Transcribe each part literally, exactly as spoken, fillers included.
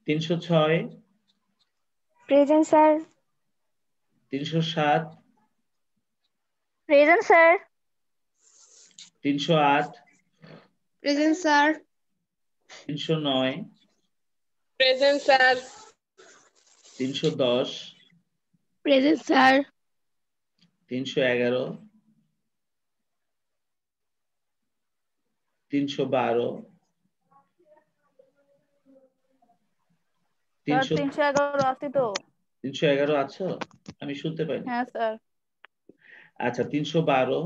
তিনশো ছয়। Present sir. তিনশো সাত। Present sir. তিনশো আট। Present sir. তিনশো নয়। Present sir. তিনশো দশ। Present sir. তিনশো এগারো। তিনশো বারো। তিনশো তিনশো এগারো আছি তো। তিনশো এগারো আছো? আমি শুনতে পাইনি। হ্যাঁ স্যার। আচ্ছা, তিনশো বারো।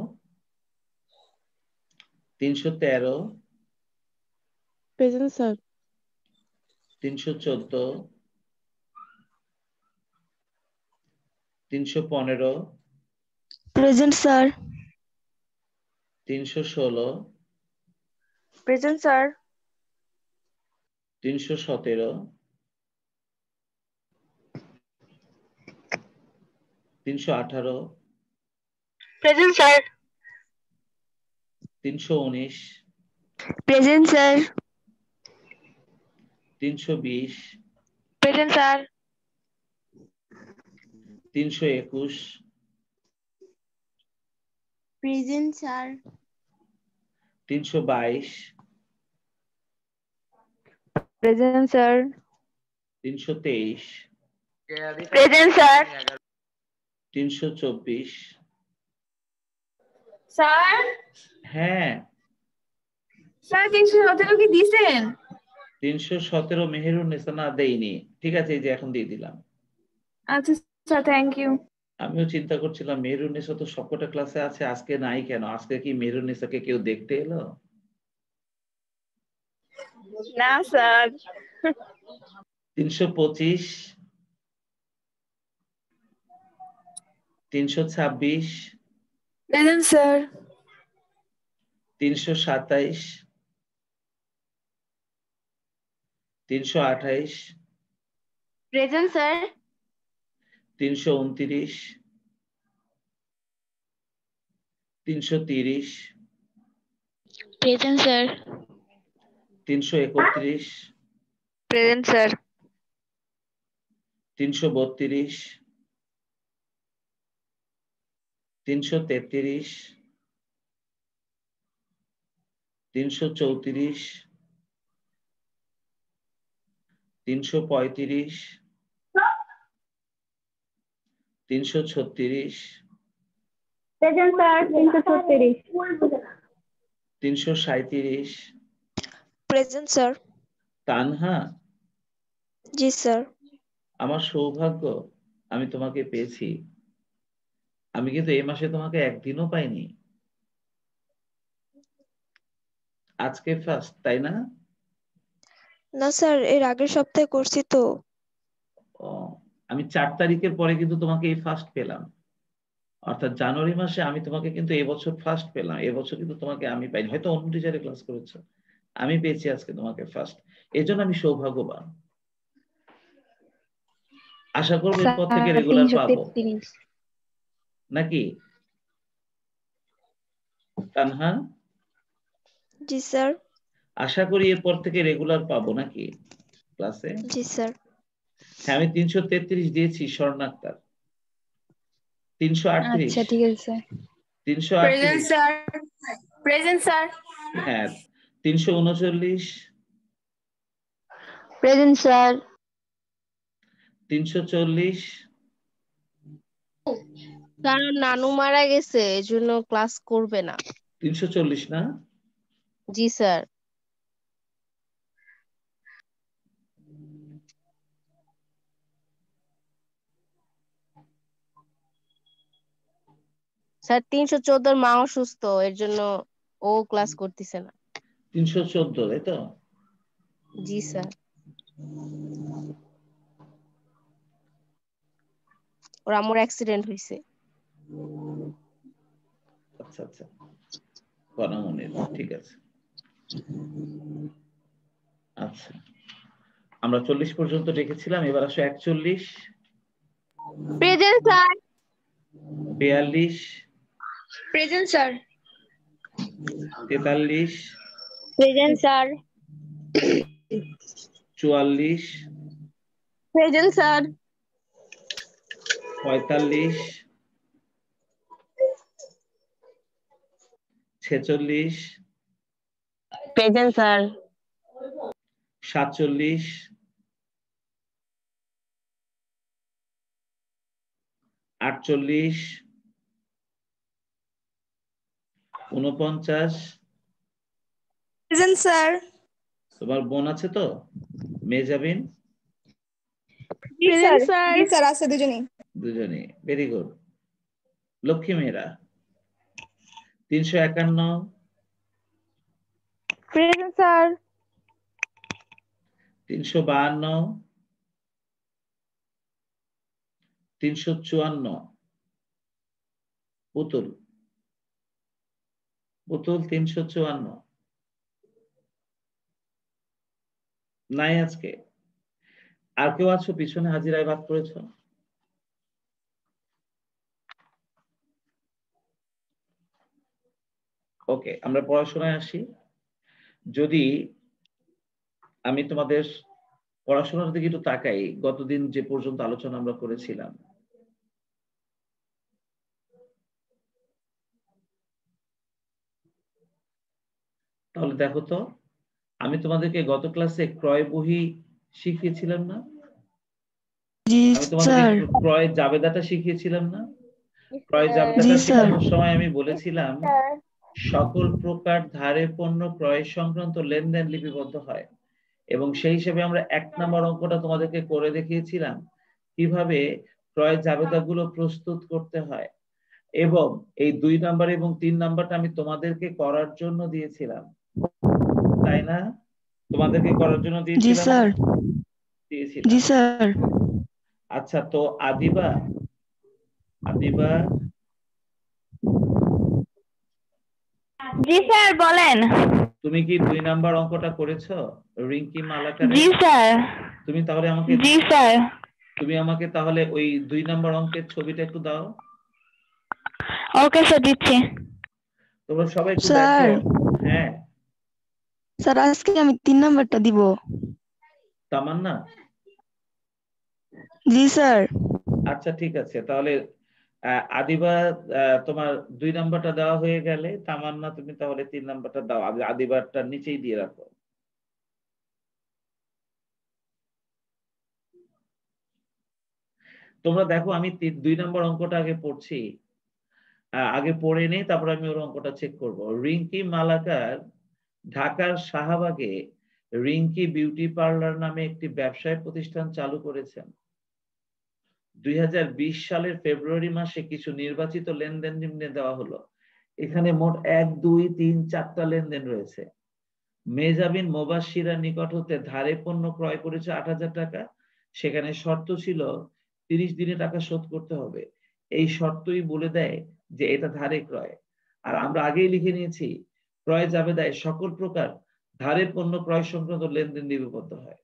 তিনশো তেরো। Present sir. তিনশো চোদ্দ। তিনশো পনেরো। Present sir. তিনশো ষোলো। Present sir. তিনশো সতেরো। তিনশো আঠারো। Present sir. তিনশো উনিশ। Present sir. তিনশো বিশ। Present sir. তিনশো একুশ। Present sir. তিনশো বাইশ। Present sir. তিনশো তেইশ। Present sir. তিনশো চব্বিশ। স্যার। হ্যাঁ, স্যার তিনশো সতেরো কি দিছেন? তিনশো সতেরো মেহেরুন্নেসা না দেইনি। ঠিক আছে, এই যে এখন দিয়ে দিলাম। আচ্ছা স্যার, থ্যাংক ইউ। আমিও চিন্তা করছিলাম মেহেরুন্নেসা তো সবকটা ক্লাসে আছে, আজকে নাই কেন? আজকে কি মেহেরুন্নেসাকে কেউ দেখতে এলো? না স্যার। তিনশো পঁচিশ। তিনশো ছাব্বিশ। Present sir. তিনশো সাতাইশ। তিনশো আঠাইশ। Present sir. তিনশো উনত্রিশ। তিনশো তিরিশ। Present sir. তিনশো একত্রিশ। Present sir. তিনশো বত্রিশ। তিনশো তেত্রিশ। তিনশো চৌত্রিশ। তিনশো পঁয়ত্রিশ। তিনশো ছত্রিশ। Present sir. তিনশো ছত্রিশ। তিনশো সাঁইত্রিশ। Present sir. তানহা, জি স্যার। আমার সৌভাগ্য, আমি তোমাকে পেয়েছি। আমি কিন্তু এই মাসে তোমাকে একদিনও পাইনি। আজকে ফার্স্ট, তাই না? না স্যার, এর আগের সপ্তাহে করছি তো। ও, আমি চার তারিখের পরে কিন্তু তোমাকে এই ফার্স্ট পেলাম। অর্থাৎ জানুয়ারি মাসে আমি তোমাকে কিন্তু এবছর ফার্স্ট পেলাম। এবছর কিন্তু তোমাকে আমি পাইনি, হয়তো অন্য টিচারে ক্লাস করেছো, আমি পেয়েছি আজকে তোমাকে ফার্স্ট। এই জন্য আমি সৌভাগ্যবান। আশা করবো এরপর থেকে রেগুলার পাবো, নাকি তানহা? জি স্যার। আশা করি এরপর থেকে রেগুলার পাবো, নাকি ক্লাসে? জি স্যার। হ্যাঁ, আমি তিনশো তেত্রিশ দিয়েছি স্বর্ণাক্তার। তিনশো আটত্রিশ। আচ্ছা ঠিক আছে। তিনশো প্রেজেন্ট আটত্রিশ। স্যার। Present sir. হ্যাঁ, তিনশো উনচল্লিশ। Present sir. তিনশো চল্লিশ। তার নানু মারা গেছে, এজন্য ক্লাস করবে না। তিনশো চল্লিশ না? জি স্যার। স্যার তিনশো চোদ্দোর মা অসুস্থ, এর জন্য ও ক্লাস করতেছে না। তিনশো চোদ্দ, তাই তো? জি স্যার। ওর আম্মুর অ্যাক্সিডেন্ট হয়েছে। আচ্ছা আচ্ছা, কনামনের, ঠিক আছে। আচ্ছা, আমরা চল্লিশ পর্যন্ত রেখেছিলাম, এবার আসো একচল্লিশ। Present sir. বিয়াল্লিশ। Present sir. তেতাল্লিশ। Present sir. চুয়াল্লিশ। Present sir. পঁয়তাল্লিশ, ছেচল্লিশ, প্রেজেন্ট স্যার। সাতচল্লিশ, আটচল্লিশ, উনপঞ্চাশ। Present sir. তোমার বোন আছে তো, মেজাবিন? Present sir. জি স্যার, আছে দুজনেই। দুজনে, ভেরি গুড। লক্ষ্মী মেয়েরা। তিনশো একান্ন, প্রেজেন্ট স্যার। তিনশো বাহান্ন, তিনশো চুয়ান্ন। পুতুল, পুতুল তিনশো চুয়ান্ন। নাই আজকে? আর কেউ আছো পিছনে হাজিরায় বাদ করেছ? ওকে, আমরা পড়াশোনায় আসি। যদি আমি তোমাদের পড়াশোনার দিকে একটু তাকাই, গতদিন যে পর্যন্ত আলোচনা আমরা করেছিলাম, তাহলে দেখো তো, আমি তোমাদেরকে গত ক্লাসে ক্রয় বহি শিখিয়েছিলাম না? আমি তোমাদেরকে ক্রয় জাবেদাটা শিখিয়েছিলাম না? ক্রয় জাবেদাটা শেখানোর সময় আমি বলেছিলাম সকল প্রকার ধারে পণ্য ক্রয় সংক্রান্ত লেনদেন লিপিবদ্ধ হয়, এবং সেই হিসেবে আমরা এক নম্বর অঙ্কটা তোমাদেরকে করে দেখিয়েছিলাম কিভাবে ক্রয় জাবেদাগুলো প্রস্তুত করতে হয়, এবং এই দুই নাম্বার এবং তিন নাম্বারটা আমি তোমাদেরকে করার জন্য দিয়েছিলাম, তাই না? তোমাদেরকে করার জন্য দিয়েছিলাম। দিয়েছিলাম। জি স্যার। আচ্ছা, তো আদিবা, আদিবা। জি স্যার, বলেন। তুমি কি দুই নাম্বার অঙ্কটা করেছো, রিঙ্কি মালাকার? জি স্যার। তুমি তাহলে আমাকে জি স্যার। তুমি আমাকে তাহলে ওই দুই নাম্বার অঙ্কের ছবিটা একটু দাও। ওকে স্যার, দিচ্ছি। তোমরা সবাই একটু দেখো। হ্যাঁ স্যার, আজকে আমি তিন নাম্বারটা দিব। তামান্না? জি স্যার। আচ্ছা ঠিক আছে, তাহলে আহ, আদিবা, আহ, তোমার দুই নাম্বারটা দেওয়া হয়ে গেলে, তামান্না তুমি তাহলে তিন নাম্বারটা দাও, আদি- আদিবারটা নিচেই দিয়ে রাখো। তোমরা দেখো, আমি তিন- দুই নাম্বার অঙ্কটা আগে পড়ছি, আহ, আগে পড়ে নেই, তারপর আমি ওর অঙ্কটা চেক করব। রিঙ্কি মালাকার ঢাকার শাহবাগে রিঙ্কি বিউটি পার্লার নামে একটি ব্যবসায় প্রতিষ্ঠান চালু করেছেন। দুই হাজার বিশ সালের ফেব্রুয়ারি মাসে কিছু নির্বাচিত লেনদেন নিম্নে দেওয়া হলো। এখানে মোট এক দুই তিন চারটা লেনদেন রয়েছে। মেজাবিন মোবাশিরার নিকট হতে ধারে পণ্য ক্রয় করেছে আট হাজার টাকা। সেখানে শর্ত ছিল তিরিশ দিনে টাকা শোধ করতে হবে। এই শর্তই বলে দেয় যে এটা ধারে ক্রয়। আর আমরা আগেই লিখে নিয়েছি ক্রয় জাবেদায় সকল প্রকার ধারে পণ্য ক্রয় সংক্রান্ত লেনদেন লিপিবদ্ধ হয়।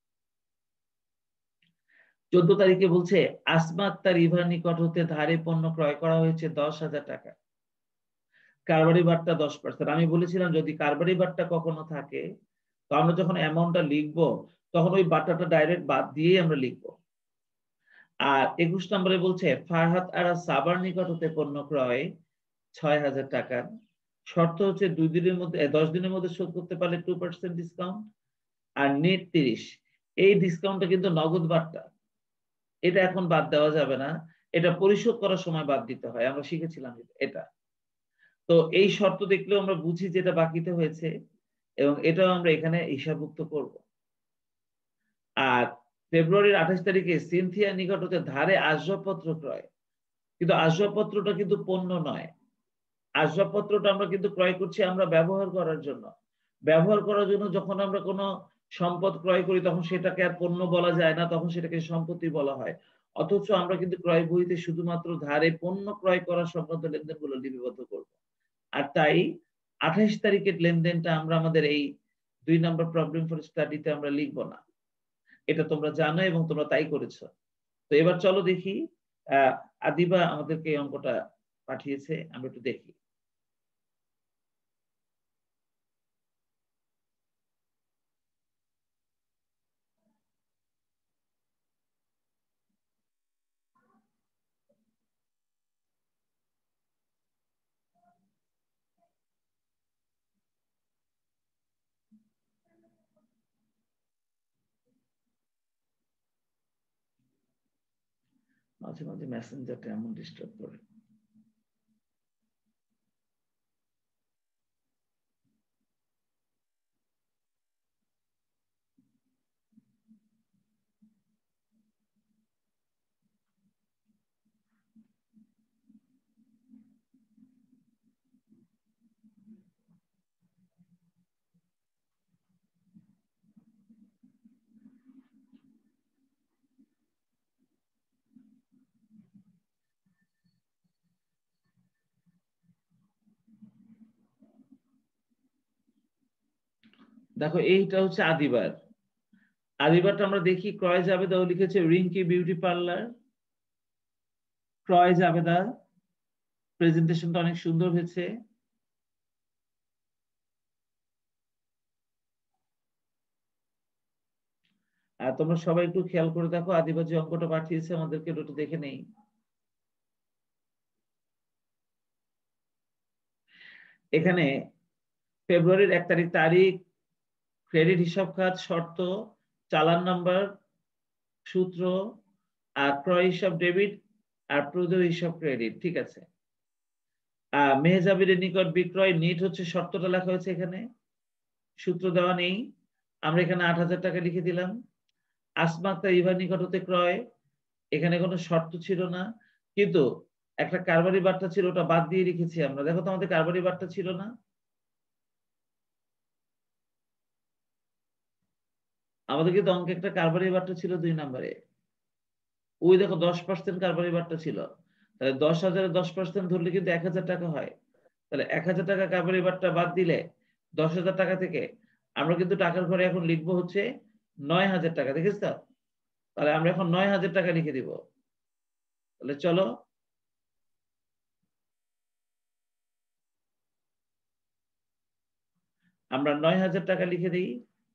চোদ্দ তারিখে বলছে আসমা আক্তার ইভার নিকট হতে ধারে পণ্য ক্রয় করা হয়েছে দশ হাজার টাকা। কারবারি বারটা দশ পার্সেন্ট। আমি বলেছিলাম যদি কারবারি বারটা কখনো থাকে, তো আমরা যখন অ্যামাউন্টটা লিখবো তখন ওই বার্তাটা ডাইরেক্ট বাদ দিয়েই আমরা লিখবো। আর একুশ নম্বরে বলছে ফারহাত আরা সাবার নিকট হতে পণ্য ক্রয় ছয় হাজার টাকা। শর্ত হচ্ছে দুই দিনের মধ্যে দশ দিনের মধ্যে শোধ করতে পারলে টু পার্সেন্ট ডিসকাউন্ট, আর নেট তিরিশ। এই ডিসকাউন্টটা কিন্তু নগদ বার্তা, এটা এখন বাদ দেওয়া যাবে না, এটা পরিশোধ করার সময় বাদ দিতে হয়, আমরা শিখেছিলাম এটা। তো এই শর্ত দেখলেও আমরা বুঝি যেটা বাকিতে হয়েছে, এবং এটাও আমরা এখানে হিসাবভুক্ত করব। আর ফেব্রুয়ারির আঠাশ তারিখে সিনথিয়া নিকট হতে ধারে আসবাবপত্র ক্রয়, কিন্তু আসবাবপত্রটা কিন্তু পণ্য নয়। আসবাবপত্রটা আমরা কিন্তু ক্রয় করছি আমরা ব্যবহার করার জন্য। ব্যবহার করার জন্য যখন আমরা কোনো সম্পদ ক্রয় করি তখন সেটাকে আর পণ্য বলা যায় না, তখন সেটাকে সম্পত্তি বলা হয়। অথচ আমরা কিন্তু ক্রয় বইতে শুধুমাত্র ধারে পণ্য ক্রয় করার সংক্রান্ত লেনদেনগুলো লিপিবদ্ধ করব। আর তাই আঠাইশ তারিখের লেনদেনটা আমরা আমাদের এই দুই নম্বর প্রবলেম ফর স্টাডিতে আমরা লিখব না, এটা তোমরা জানো এবং তোমরা তাই করেছো। তো এবার চলো দেখি, আহ আদিবা আমাদেরকে এই অঙ্কটা পাঠিয়েছে, আমরা একটু দেখি। মাঝে মাঝে মেসেঞ্জারটা এমন ডিস্টার্ব করে। দেখো এইটা হচ্ছে আদিবার। আদিবারটা আমরা দেখি, ক্রয় জাবেদা ও লিখেছে রিঙ্কি বিউটি পার্লার। ক্রয় জাবেদা, প্রেজেন্টেশনটা অনেক সুন্দর হয়েছে। আর তোমরা সবাই একটু খেয়াল করে দেখো, আদিবার যে অঙ্কটা পাঠিয়েছে আমাদেরকে একটু দেখে নেই। এখানে ফেব্রুয়ারির এক তারিখ তারিখ, ক্রেডিট হিসাব খাত, শর্ত, চালান নাম্বার, সূত্র, আর ক্রয় হিসাব ডেবিট, আর প্রদেয় হিসাব ক্রেডিট। ঠিক আছে। আহ মেহজাবিরের নিকট বিক্রয় নিট হচ্ছে শর্তটা লেখা হয়েছে এখানে, সূত্র দেওয়া নেই। আমরা এখানে আট হাজার টাকা লিখে দিলাম। আসমাক্তা ইভার নিকট হতে ক্রয়, এখানে কোনো শর্ত ছিল না, কিন্তু একটা কারবারি বার্তা ছিল, ওটা বাদ দিয়ে রেখেছি আমরা। দেখো তো আমাদের কারবারি বার্তা ছিল না? আমাদের কিন্তু অঙ্কে একটা কারবারি বার্তা ছিল দুই নম্বরে। ওই দেখো দশ পার্সেন্ট কারবারি বার্তা ছিল। তাহলে দশ হাজারে দশ পার্সেন্ট ধরলে কিন্তু এক হাজার টাকা হয়। তাহলে এক হাজার টাকা কারবারি বার্তা বাদ দিলে দশ হাজার টাকা থেকে আমরা কিন্তু টাকার ঘরে এখন লিখবো হচ্ছে নয় হাজার টাকা। দেখিস তো? তাহলে আমরা এখন নয় হাজার টাকা লিখে দিব। তাহলে চলো আমরা নয় হাজার টাকা লিখে দিই।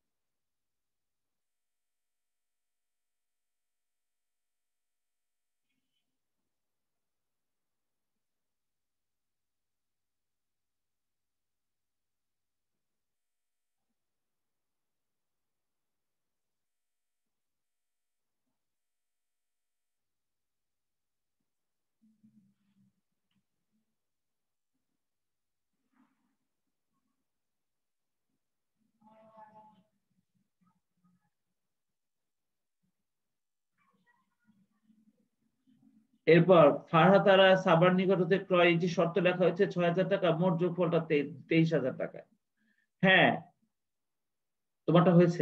এরপর ফারহাতারা সাবার নিকট হতে ক্রয়, যে শর্ত লেখা হয়েছে ছয় হাজার টাকা, মোট যোগফলটা তেইশ হাজার টাকা। হ্যাঁ, তোমারটা হয়েছে।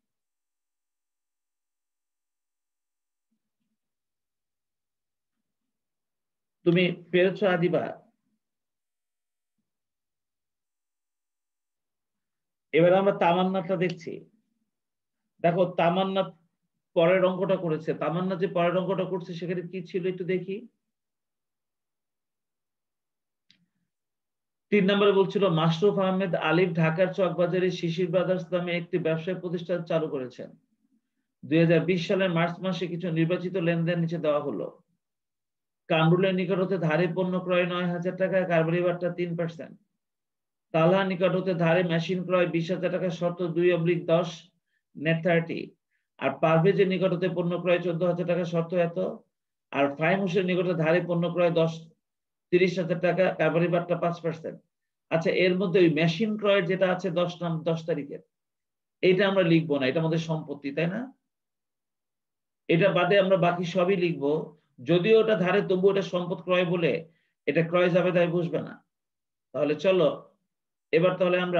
তুমি পেরেছ আদিবা? এবার আমরা তামান্নাটা দেখছি। দেখো তামান্না পরের অঙ্কটা করেছে। তামান্না যে পরের অঙ্কটা করছে সেখানে কি ছিল একটু দেখি। তিন নম্বরে বলছিল মাশরুফ আহমেদ আলিফ ঢাকার চকবাজারে শিশির ব্রাদার্স নামে একটি ব্যবসায় প্রতিষ্ঠান চালু করেছেন। দুই হাজার বিশ সালের মার্চ মাসে কিছু নির্বাচিত লেনদেন নিচে দেওয়া হলো। কামরুলের নিকট হতে ধারে পণ্য ক্রয় নয় হাজার টাকা, কারবারি বার্তা তিন পার্সেন্ট। তালহা নিকট হতে ধারে মেশিন ক্রয় বিশ হাজার টাকা, শর্ত দুই অব্লিক দশ, নেট থার্টি। আর পারভেজের নিকট হতে পণ্য ক্রয় চোদ্দ হাজার টাকা, শর্ত এত। আর ফাইমুসের নিকট ধারে পণ্য ক্রয় দশ তিরিশ হাজার টাকা, কারবারি বার্তা পাঁচ পার্সেন্ট। আচ্ছা, এর মধ্যে ওই মেশিন ক্রয়ের যেটা আছে দশ নাম দশ তারিখের, এটা আমরা লিখবো না, এটা আমাদের সম্পত্তি, তাই না? এটা বাদে আমরা বাকি সবই লিখবো। যদিও ওটা ধারে, তবু ওটা সম্পদ ক্রয় বলে এটা ক্রয় জাবেদায় বসবে না। তাহলে চলো এবার তাহলে আমরা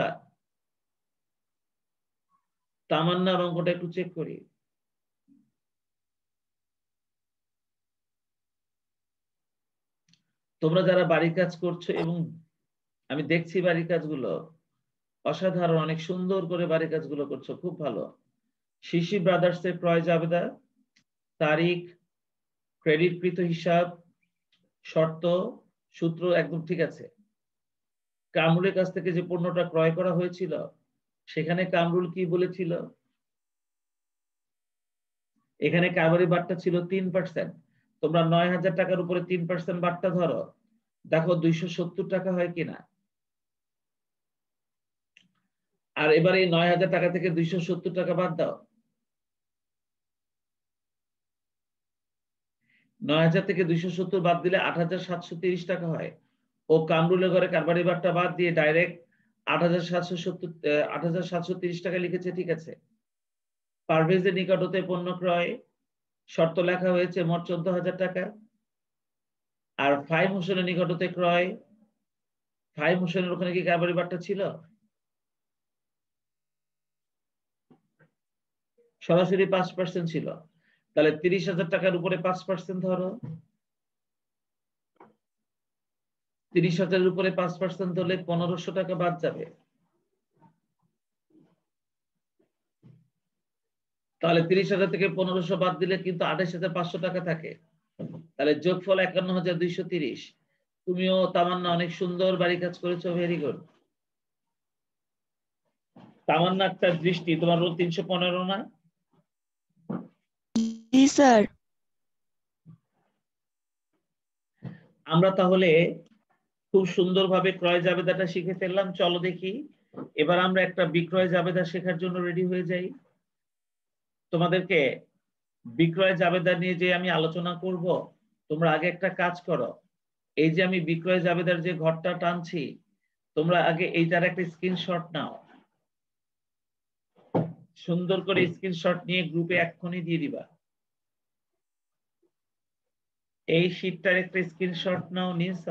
তামান্নার অঙ্কটা একটু চেক করি। তোমরা যারা বাড়ির কাজ করছো, এবং আমি দেখছি বাড়ির কাজগুলো অসাধারণ, অনেক সুন্দর করে বাড়ির কাজগুলো করছো, খুব ভালো। শিশি ব্রাদার্স এর ক্রয় জাবেদা, তারিখ, ক্রেডিটকৃত হিসাব, শর্ত, সূত্র একদম ঠিক আছে। কামরুলের কাছ থেকে যে পণ্যটা ক্রয় করা হয়েছিল সেখানে কামরুল কি বলেছিল? এখানে কারবারি বার্তা ছিল তিন পার্সেন্ট। তোমরা নয় হাজার টাকার উপরে তিন পার্সেন্ট বার্তা ধরো, দেখো দুইশো সত্তর টাকা হয় কিনা। আর এবার এই নয় হাজার টাকা থেকে দুইশো সত্তর টাকা বাদ দাও। নয় হাজার থেকে দুইশো সত্তর বাদ দিলে আট হাজার সাতশো তিরিশ টাকা হয়। ও কামরুলের ঘরে কারবারি বারটা বাদ দিয়ে ডাইরেক্ট আট হাজার সাতশো সত্তর আট হাজার সাতশো তিরিশ টাকা লিখেছে, ঠিক আছে। পারভেজের নিকট হতে পণ্য ক্রয় শর্ত লেখা হয়েছে মোট চোদ্দ হাজার টাকা। আর ফাইম হোসেনের নিকট হতে ক্রয়, ফাইম হোসেনের ওখানে কি কারবারি বারটা ছিল? সরাসরি পাঁচ পার্সেন্ট ছিল। তাহলে তিরিশ হাজার টাকার উপরে পাঁচ পার্সেন্ট ধরো, তিরিশ হাজারের উপরে পাঁচ পার্সেন্ট ধরলে পনেরোশো টাকা বাদ যাবে। তাহলে তিরিশ হাজার থেকে পনেরোশো বাদ দিলে কিন্তু আঠাশ হাজার পাঁচশো টাকা থাকে। তাহলে যোগফল একান্ন হাজার দুইশো তিরিশ। তুমিও তামান্না অনেক সুন্দর বাড়ি কাজ করেছো, ভেরি গুড। তামান্না একটা দৃষ্টি, তোমার রোল তিনশো পনেরো না? জি স্যার। আমরা তাহলে খুব সুন্দরভাবে ক্রয় জাবেদাটা শিখে ফেললাম। চলো দেখি এবার আমরা একটা বিক্রয় জাবেদা শেখার জন্য রেডি হয়ে যাই। তোমাদেরকে বিক্রয় জাবেদা নিয়ে যে আমি আলোচনা করব, তোমরা আগে একটা কাজ করো। এই যে আমি বিক্রয় জাবেদার যে ঘরটা টানছি, তোমরা আগে এইটার একটা স্ক্রিনশট নাও, সুন্দর করে স্ক্রিনশট নিয়ে গ্রুপে এক্ষুনি দিয়ে দিবা। এই শীটটার একটা স্ক্রিনশট নাও, নিয়েছ?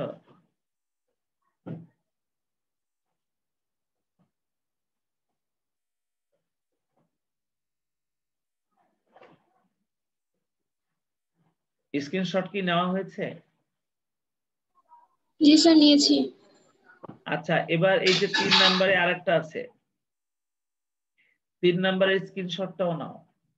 স্ক্রিনশট কি নেওয়া হয়েছে? জি স্যার, নিয়েছি। আচ্ছা, এবার এই যে তিন নম্বরে আরেকটা আছে, তিন নম্বরের স্ক্রিনশটটাও নাও।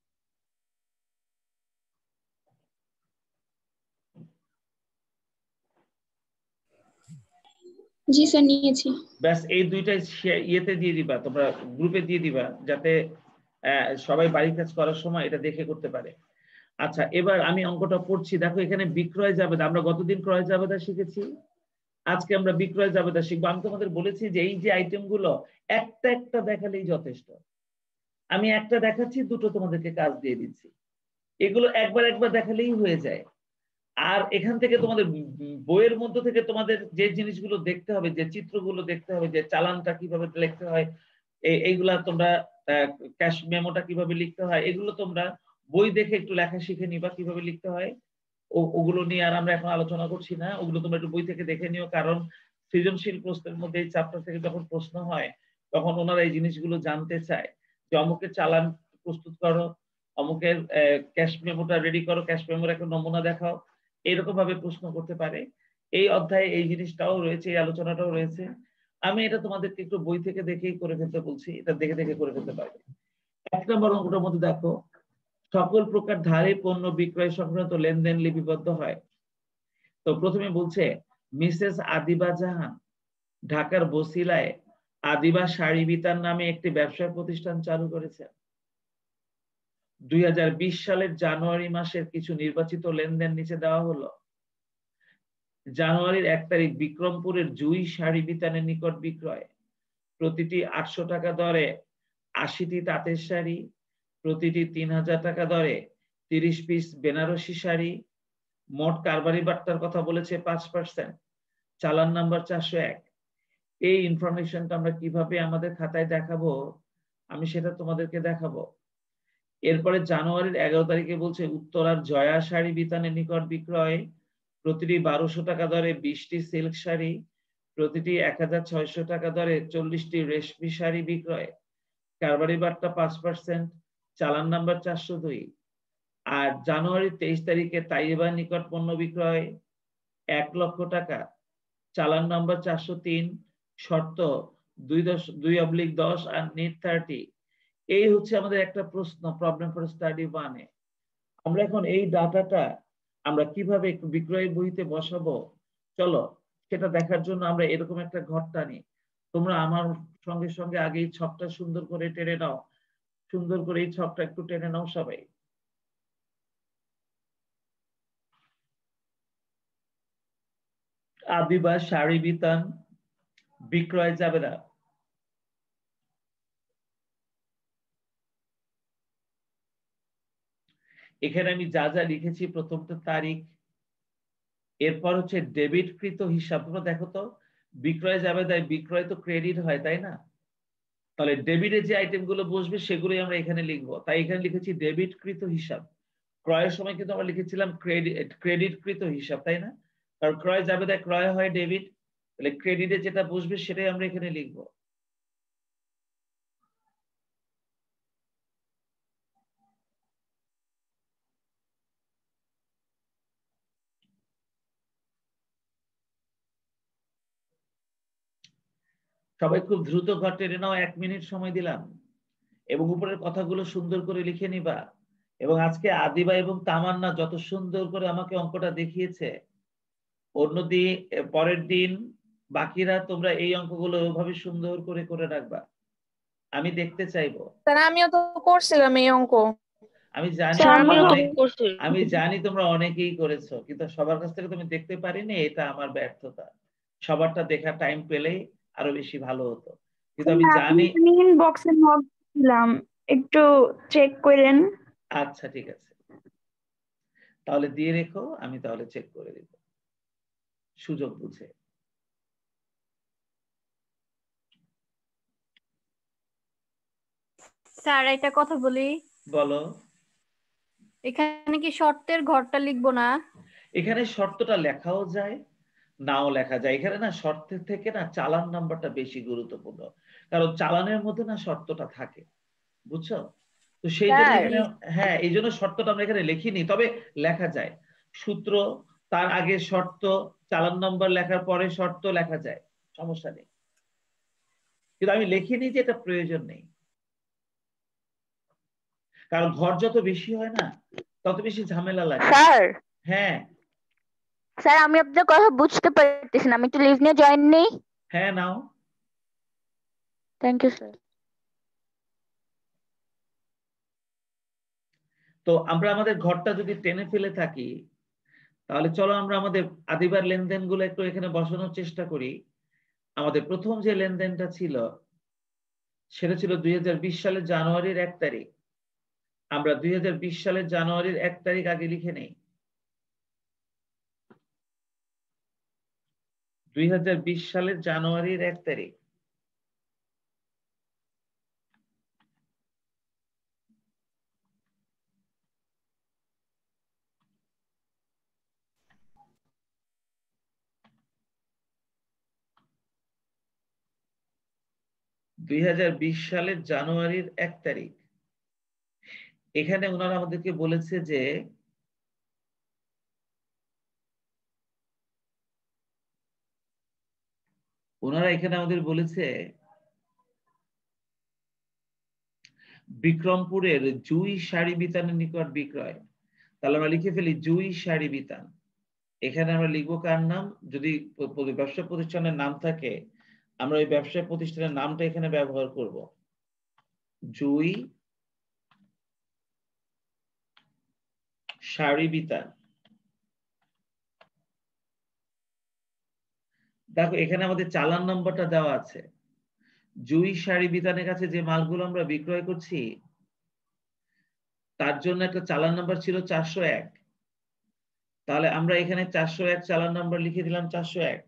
জি স্যার, নিয়েছি। ব্যাস এই দুইটা ইয়েতে দিয়ে দিবা, তোমরা গ্রুপে দিয়ে দিবা, যাতে সবাই বাড়ি কাজ করার সময় এটা দেখে করতে পারে। আচ্ছা, এবার আমি অঙ্কটা পড়ছি, দেখো এখানে বিক্রয় জাবেদা, আমরা গতদিন ক্রয় জাবেদা শিখেছি, আজকে আমরা বিক্রয় জাবেদা শিখবো। আমি তোমাদের বলেছি যে এই যে আইটেম গুলো একটা একটা দেখালেই যথেষ্ট। আমি একটা দেখাচ্ছি, দুটো তোমাদেরকে কাজ দিয়ে দিচ্ছি। এগুলো একবার একবার দেখালেই হয়ে যায়। আর এখান থেকে তোমাদের বইয়ের মধ্যে থেকে তোমাদের যে জিনিসগুলো দেখতে হবে, যে চিত্রগুলো দেখতে হবে, যে চালানটা কিভাবে লিখতে হয়, এইগুলা তোমরা ক্যাশ মেমোটা কিভাবে লিখতে হয়, এগুলো তোমরা বই দেখে একটু লেখা শিখে নিবা কিভাবে লিখতে হয়। ওগুলো নিয়ে আর আমরা এখন আলোচনা করছি না, ওগুলো তোমরা একটু বই থেকে দেখে নিও। কারণ সৃজনশীল প্রশ্নের মধ্যে এই চ্যাপ্টার থেকে যখন প্রশ্ন হয়, তখন ওনারা এই জিনিসগুলো জানতে চায় যে অমুকের চালান প্রস্তুত করো, অমুকের ক্যাশ মেমোটা রেডি করো, ক্যাশ মেমোর একটা নমুনা দেখাও, এরকম ভাবে প্রশ্ন করতে পারে। এই অধ্যায়ে এই জিনিসটাও রয়েছে, এই আলোচনাটাও রয়েছে। আমি এটা তোমাদেরকে একটু বই থেকে দেখেই করে ফেলতে বলছি, এটা দেখে দেখে করে ফেলতে পারবে। এক নম্বর অঙ্কটার মধ্যে দেখো, সকল প্রকার ধারে পণ্য বিক্রয় সংক্রান্ত লেনদেন লিপিবদ্ধ হয়। তো প্রথমে বলছে মিসেস আদিবা জাহান ঢাকার বসিলায় আদিবা শাড়ি বিতান নামে একটি ব্যবসা প্রতিষ্ঠান চালু করেছেন। দুই হাজার বিশ সালের জানুয়ারি মাসের কিছু নির্বাচিত লেনদেন নিচে দেওয়া হলো। জানুয়ারির এক তারিখ বিক্রমপুরের জুই শাড়ি বিতানের নিকট বিক্রয় প্রতিটি আটশো টাকা দরে আশিটি তাঁতের শাড়ি, প্রতিটি তিন হাজার টাকা দরে তিরিশ পিস বেনারসি শাড়ি, মোট কারবারি বাট্টার কথা বলেছে পাঁচ পার্সেন্ট, চালান নাম্বার চারশো এক। এই ইনফরমেশনটা আমরা কিভাবে আমাদের খাতায় দেখাবো, আমি সেটা তোমাদেরকে দেখাবো। এরপরে জানুয়ারির এগারো তারিখে বলছে উত্তরার জয়া শাড়ি বিতানের নিকট বিক্রয় প্রতিটি বারোশো টাকা দরে বিশটি সিল্ক শাড়ি, প্রতিটি এক হাজার ছয়শো টাকা দরে চল্লিশটি রেশমি শাড়ি বিক্রয়, কারবারি বাট্টা পাঁচ পার্সেন্ট, চালান নাম্বার চারশো দুই। আর জানুয়ারি তেইশ তারিখে তাইবার নিকট পণ্য বিক্রয় এক লক্ষ টাকা, চালান নাম্বার চারশো তিন, শর্ত দুই দশ দুই অবলিক দশ আর নেট থার্টি। এই হচ্ছে আমাদের একটা প্রশ্ন, প্রবলেম ফর স্টাডি ওয়ানে। আমরা এখন এই ডাটাটা আমরা কিভাবে বিক্রয় বইতে বসাবো, চলো সেটা দেখার জন্য আমরা এরকম একটা ঘর টানি। তোমরা আমার সঙ্গে সঙ্গে আগে এই ছকটা সুন্দর করে টেনে নাও, সুন্দর করে এই ছকটা একটু টেনে নাও সবাই। আদিবা শাড়ি বিতান বিক্রয় জাবেদা। এখানে আমি যা যা লিখেছি, প্রথমটা তারিখ, এরপর হচ্ছে ডেবিটকৃত হিসাব। তোমরা দেখো তো বিক্রয় যাবে তাই বিক্রয় তো ক্রেডিট হয় তাই না? তাহলে ডেবিটে যে আইটেমগুলো বসবে সেগুলোই আমরা এখানে লিখবো, তাই এখানে লিখেছি ডেবিটকৃত হিসাব। ক্রয়ের সময় কিন্তু আমরা লিখেছিলাম ক্রেডিট ক্রেডিটকৃত হিসাব তাই না? কারণ ক্রয় যাবে তাই ক্রয় হয় ডেবিট, তাহলে ক্রেডিটে যেটা বসবে সেটাই আমরা এখানে লিখবো। সবাই খুব দ্রুত ঘর টেনে নাও, এক মিনিট সময় দিলাম, এবং উপরের কথাগুলো সুন্দর করে লিখে নিবা। এবং আজকে আদিবা এবং তামান্না যত সুন্দর করে আমাকে অঙ্কটা দেখিয়েছে, অন্যদিন পরের দিন বাকিরা তোমরা এই অঙ্কগুলো ওইভাবে সুন্দর করে করে রাখবা, আমি দেখতে চাইবো। স্যার আমিও তো করছিলাম এই অঙ্ক। আমি জানি স্যার, তোমরা আমিও তো অনেক করছি। আমি জানি তোমরা অনেকেই করেছো, কিন্তু সবার কাছ থেকে তুমি দেখতে পারিনি, এটা আমার ব্যর্থতা। সবারটা দেখা টাইম পেলেই আরো বেশি ভালো হতো, কিন্তু আমি জানি। ইনবক্সে নক দিলাম, একটু চেক করেন। আচ্ছা ঠিক আছে, তাহলে দিয়ে রেখো, আমি তাহলে চেক করে দিব সুযোগ বুঝে। স্যার একটা কথা বলি, বলো। এখানে কি শর্তের ঘরটা লিখবো না? এখানে শর্তটা লেখাও যায়, নাও লেখা যায়। এখানে না শর্তের থেকে না চালান নাম্বারটা বেশি গুরুত্বপূর্ণ, কারণ চালানের মধ্যে না শর্তটা থাকে, বুঝছো? তো সেই জন্য স্যার। এখানে, হ্যাঁ এই জন্য শর্তটা আমরা এখানে লিখিনি, তবে লেখা যায়। সূত্র, তার আগে শর্ত, চালান নম্বর লেখার পরে শর্ত লেখা যায়, সমস্যা নেই, কিন্তু আমি লিখিনি যে এটা প্রয়োজন নেই। কারণ ঘর যত বেশি হয় না তত বেশি ঝামেলা লাগে। স্যার হ্যাঁ স্যার আমি আপনার কথা বুঝতে পারতেছি না, আমি একটু লিভ নিয়ে জয়েন নেই। হ্যাঁ নাও। Thank you sir. তো আমরা আমাদের ঘরটা যদি টেনে ফেলে থাকি, তাহলে চলো আমরা আমাদের আদিবার লেনদেন গুলো একটু এখানে বসানোর চেষ্টা করি। আমাদের প্রথম যে লেনদেনটা ছিল সেটা ছিল দুই হাজার বিশ সালের জানুয়ারির এক তারিখ। আমরা দুই হাজার বিশ সালের জানুয়ারির এক তারিখ আগে লিখে নেই। দুই হাজার বিশ সালের জানুয়ারির এক তারিখ। দুই হাজার বিশ সালের জানুয়ারির এক তারিখ। এখানে ওনারা আমাদেরকে বলেছে যে ওনারা এখানে আমাদের বলেছে বিক্রমপুরের জুই শাড়ি বিতানের নিকট বিক্রয়। তাহলে আমরা লিখে ফেলি জুই শাড়ি বিতান। এখানে আমরা লিখবো কার নাম, যদি ব্যবসা প্রতিষ্ঠানের নাম থাকে আমরা ওই ব্যবসা প্রতিষ্ঠানের নামটা এখানে ব্যবহার করব, জুই শাড়ি বিতান। দেখো এখানে আমাদের চালান নম্বরটা দেওয়া আছে। জুই শাড়ি বিতানের কাছে যে মালগুলো আমরা বিক্রয় করছি তার জন্য একটা চালান নাম্বার ছিল চারশো এক। তাহলে আমরা এখানে চারশো এক চালান নাম্বার লিখে দিলাম চারশো এক।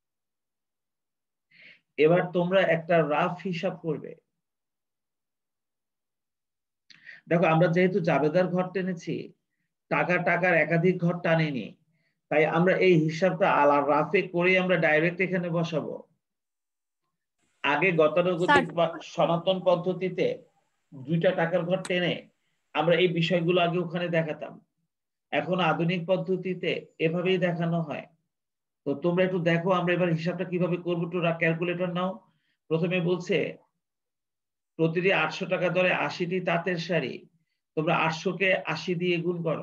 এবার তোমরা একটা রাফ হিসাব করবে। দেখো আমরা যেহেতু জাবেদার ঘর টেনেছি, টাকা টাকার একাধিক ঘর টানিনি, তাই আমরা এই হিসাবটা আলা রাফে করে আমরা ডাইরেক্ট এখানে বসাবো। আগে গতানুগতিক বা সনাতন পদ্ধতিতে দুইটা টাকার ঘর টেনে আমরা এই বিষয়গুলো আগে ওখানে দেখাতাম, এখন আধুনিক পদ্ধতিতে এভাবেই দেখানো হয়। তো তোমরা একটু দেখো আমরা এবার হিসাবটা কিভাবে করবো, একটু ক্যালকুলেটর নাও। প্রথমে বলছে প্রতিটি আটশো টাকা দরে আশিটি তাঁতের শাড়ি, তোমরা আটশো কে আশি দিয়ে গুণ করো,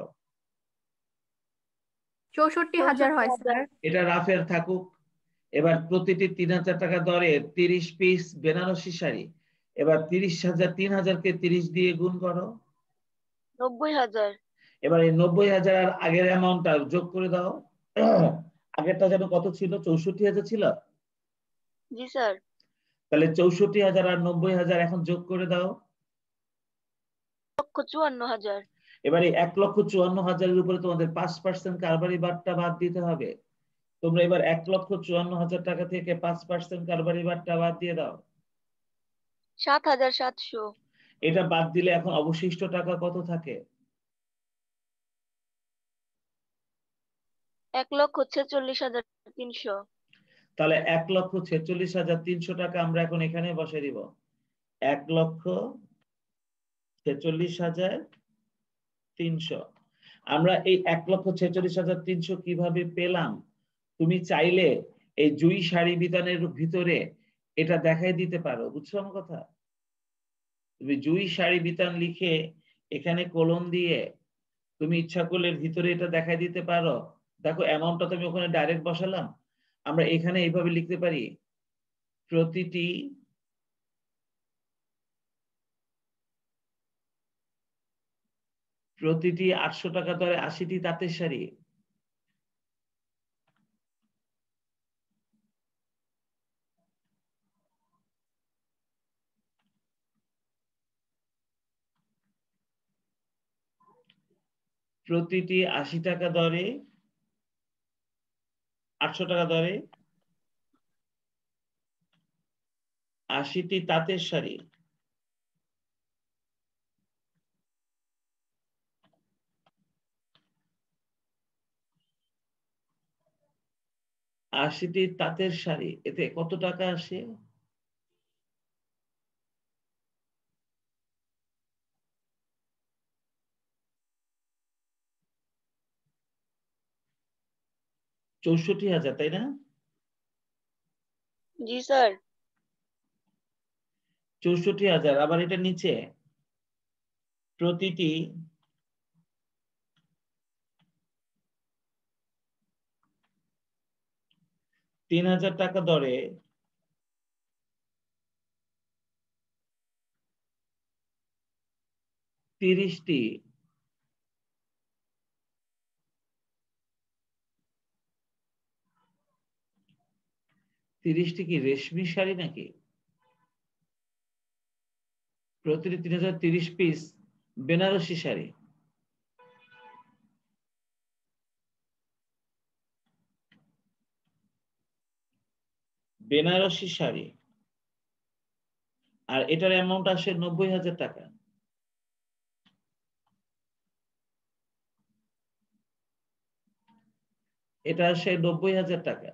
চৌষট্টি হাজার হয় স্যার। এটা রাফের থাকুক। এবার প্রতিটি তিন হাজার টাকা দরে তিরিশ পিস বেনারসি শাড়ি, এবার তিরিশ হাজার তিন হাজারকে তিরিশ দিয়ে গুণ করো, নব্বই হাজার। এবার এই নব্বই হাজার আগের অ্যামাউন্টটা যোগ করে দাও। আগেরটা যেন কত ছিল, চৌষট্টি হাজার ছিল। জি স্যার। তাহলে চৌষট্টি হাজার আর নব্বই হাজার এখন যোগ করে দাও, লক্ষ চুয়ান্ন হাজার। এবারে এক লক্ষ চুয়ান্ন হাজারের উপরে তোমাদের পাঁচ পার্সেন্ট কারবারি বাট্টা বাদ দিতে হবে। তোমরা এবার এক লক্ষ চুয়ান্ন হাজার টাকা থেকে পাঁচ পার্সেন্ট কারবারি বাট্টা বাদ দিয়ে দাও। সাত হাজার সাতশো। এটা বাদ দিলে এখন অবশিষ্ট টাকা কত থাকে? এক লক্ষ ছেচল্লিশ হাজার তিনশো। তাহলে এক লক্ষ ছেচল্লিশ হাজার তিনশো টাকা আমরা এখন এখানে বসে দিব। এক লক্ষ ছেচল্লিশ হাজার তিনশো। আমরা এই এক লক্ষ ছেচল্লিশ হাজার তিনশো কিভাবে পেলাম? তুমি চাইলে এই জুই শাড়ি বিতানের ভিতরে এটা দেখাই দিতে পারো, বুঝছো আমার কথা? তুমি জুই শাড়ি বিতান লিখে এখানে কলম দিয়ে তুমি ইচ্ছা করলে ভিতরে এটা দেখাই দিতে পারো। দেখো অ্যামাউন্টটা তুমি ওখানে ডাইরেক্ট বসালাম, আমরা এখানে এইভাবে লিখতে পারি, প্রতিটি প্রতিটি আটশো টাকা দরে আশিটি তাঁতের শাড়ি। প্রতিটি আশি টাকা দরে আটশো টাকা দরে আশিটি তাঁতের শাড়ি। আশিটি তাঁতের শাড়ি, এতে কত টাকা আসে? চৌষট্টি হাজার, তাই না? জি স্যার। চৌষট্টি হাজার। আবার এটা নিচে প্রতিটি তিন হাজার টাকা দরে তিরিশটি তিরিশটি কি রেশমি শাড়ি নাকি? প্রতিটি তিন হাজার তিরিশ পিস বেনারসি শাড়ি। বেনারসি শাড়ি আর এটার অ্যামাউন্ট আসে নব্বই হাজার টাকা। এটা আসে নব্বই হাজার টাকা।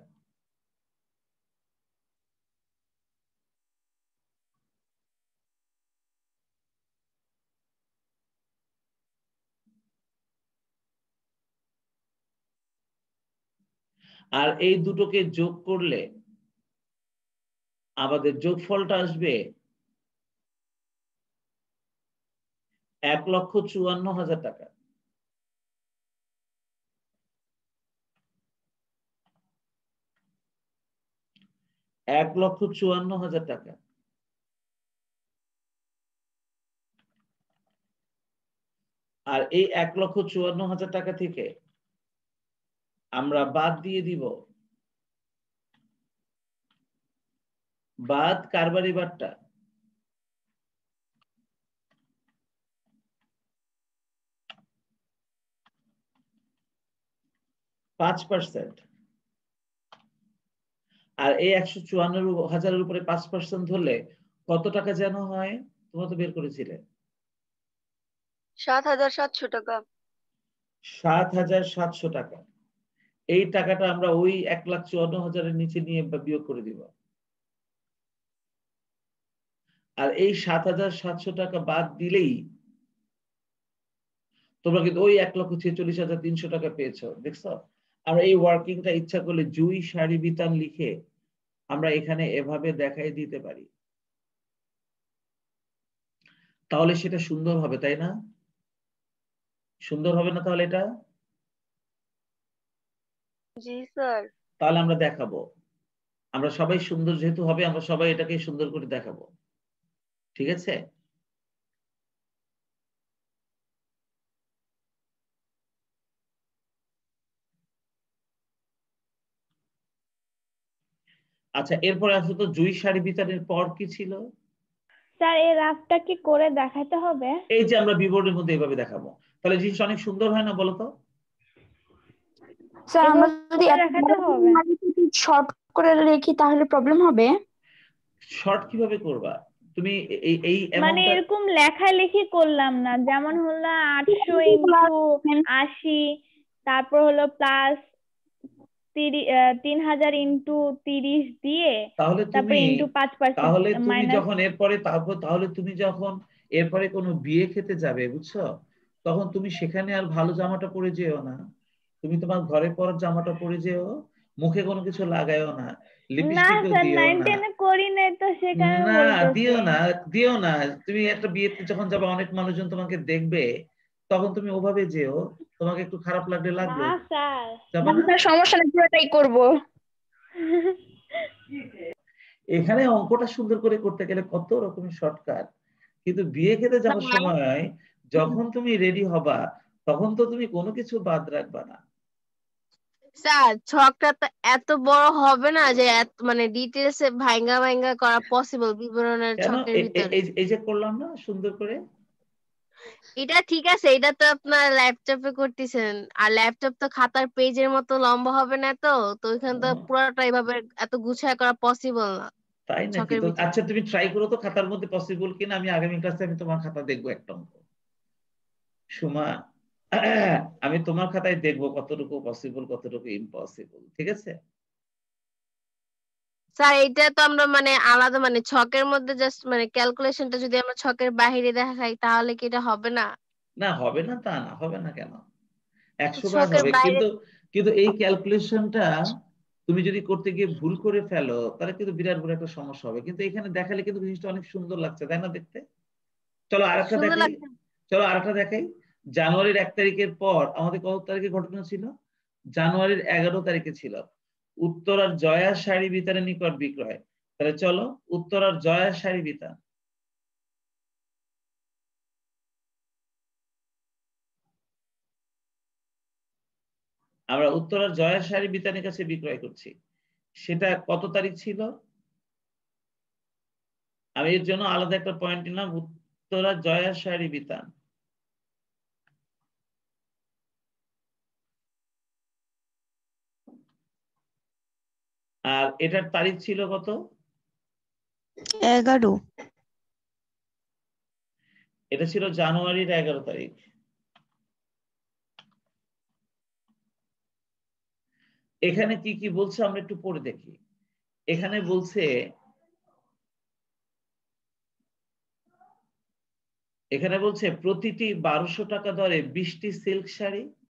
আর এই দুটোকে যোগ করলে আমাদের যোগফলটা আসবে এক লক্ষ চুয়ান্ন হাজার টাকা। এক লক্ষ চুয়ান্ন হাজার টাকা। আর এই এক লক্ষ চুয়ান্ন হাজার টাকা থেকে আমরা বাদ দিয়ে দিব বাদ কারবারি বাট্টা। পাঁচ পার্সেন্ট। আর এই একশো চুয়ান্ন হাজারের উপরে পাঁচ পার্সেন্ট ধরলে কত টাকা যেন হয়? তোমরা তো বের করেছিলে সাত হাজার সাতশো টাকা। সাত হাজার সাতশো টাকা। এই টাকাটা আমরা ওই এক লাখ চুয়ান্ন হাজারের নিচে নিয়ে বিয়োগ করে দিব। আর এই সাত হাজার সাতশো টাকা বাদ দিলেই তোমরা কিন্তু ওই এক লক্ষ ছেচল্লিশ হাজার তিনশো টাকা পেয়েছো। দেখছো? আমরা এই ওয়ার্কিংটা ইচ্ছা করলে জুই শাড়ি বিতান লিখে আমরা এখানে এভাবে দেখাই দিতে পারি, তাহলে সেটা সুন্দর হবে, তাই না? সুন্দর হবে না তাহলে এটা? জি স্যার। তাহলে আমরা দেখাবো, আমরা সবাই সুন্দর যেহেতু হবে আমরা সবাই এটাকে সুন্দর করে দেখাবো, ঠিক আছে? আচ্ছা, এরপরে আসলে তো জুই শাড়ি বিতানের পর কি ছিল? স্যার এই রাফটা কি করে দেখাতে হবে? এই যে আমরা বিবোর্ডের মধ্যে এইভাবে দেখাবো, তাহলে জিনিসটা অনেক সুন্দর হয় না বলো তো? স্যার আমরা যদি এভাবে দেখাতে হবে শর্ট করে লিখি তাহলে প্রবলেম হবে? শর্ট কিভাবে করবা তুমি? এই এই মানে অ্যামাউন্টটা এরকম লেখালেখি করলাম না, যেমন হলো আটশো ইন্টু আশি, তারপর হলো প্লাস তিন হাজার ইন্টু তিরিশ দিয়ে তাহলে তারপর তুমি ইন্টু পাঁচ পার্সেন্ট তাহলে তুমি মাইনাস। যখন এরপরে তারপর তাহলে তুমি যখন এরপরে কোনো বিয়ে খেতে যাবে বুঝছো, তখন তুমি সেখানে আর ভালো জামাটা পরে যেও না, তুমি তোমার ঘরে পরার জামাটা পরে যেও, মুখে কোনো কিছু লাগায়ও না, না লিপস্টিকও স্যার, দিও নাইন না। টেনে করি নাই তো সেখানে না বলতেছি। দিও না, দিও না। তুমি একটা বিয়েতে যখন যাবে অনেক মানুষজন তোমাকে দেখবে, তখন তুমি ওভাবে যেও, তোমাকে একটু খারাপ লাগলে লাগবে, না স্যার, যাবে না। স্যার সমস্যা নেই, পুরোটাই করব। এখানে অঙ্কটা সুন্দর করে করতে গেলে কত রকমের শর্টকাট, কিন্তু বিয়ে খেতে যাওয়ার সময় যখন তুমি রেডি হবা তখন তো তুমি কোনো কিছু বাদ রাখবা না। স্যার ছকটা তো এত বড় হবে না যে এত মানে ডিটেইলস এ ভাঙ্গা ভাঙ্গা করা পসিবল বিবরণের কেন? ছকের এ- এ- ভিতরে। এই এই যে করলাম না সুন্দর করে। এটা ঠিক আছে, এটা তো আপনার ল্যাপটপে করতেছেন, আর ল্যাপটপ তো খাতার পেজের মতো লম্বা হবে না, তো তো ওইখানে তো ও, পুরোটা এইভাবে এত গুছায় করা পসিবল না তাই নাকি? ছকের তো ভিতরে। আচ্ছা তুমি ট্রাই করো তো খাতার মধ্যে পসিবল কিনা। আমি আগামী ক্লাসে আমি তোমার খাতা দেখবো একটা অঙ্ক। সুমা, আমি তোমার খাতায় দেখবো কতটুকু পসিবল কতটুকু ইম্পসিবল, ঠিক আছে? স্যার এটা তো আমরা মানে আলাদা মানে ছকের মধ্যে জাস্ট মানে ক্যালকুলেশনটা যদি আমরা ছকের বাইরে দেখাই তাহলে কি এটা হবে না? না হবে না তা না, হবে না কেন? তো একশো বার ছকের হবে, বাইরে কিন্তু কিন্তু এই ক্যালকুলেশনটা তুমি যদি করতে গিয়ে ভুল করে ফেলো তাহলে কিন্তু বিরাট বড় একটা সমস্যা হবে। কিন্তু এখানে দেখালে কিন্তু জিনিসটা অনেক সুন্দর লাগছে, তাই না দেখতে? চলো আরেকটা সুন্দর দেখাই, লাগছে। চলো আরেকটা দেখাই। জানুয়ারির এক তারিখের পর আমাদের কত তারিখে ঘটনা ছিল? জানুয়ারির এগারো তারিখে ছিল উত্তরার জয়া শাড়ি বিতানের নিকট বিক্রয়। তাহলে চলো উত্তরার জয়া শাড়ি বিতান। আমরা উত্তরার জয়া শাড়ি বিতানের কাছে বিক্রয় করছি, সেটা কত তারিখ ছিল? আমি এর জন্য আলাদা একটা পয়েন্ট নিলাম, উত্তরা জয়া শাড়ি বিতান। আর এটার তারিখ ছিল কত? এগারো। এটা ছিল জানুয়ারির এগারো তারিখ। এখানে কি কি বলছে আমরা একটু পড়ে দেখি। এখানে বলছে এখানে বলছে প্রতিটি বারোশো টাকা দরে বিশটি সিল্ক শাড়ি,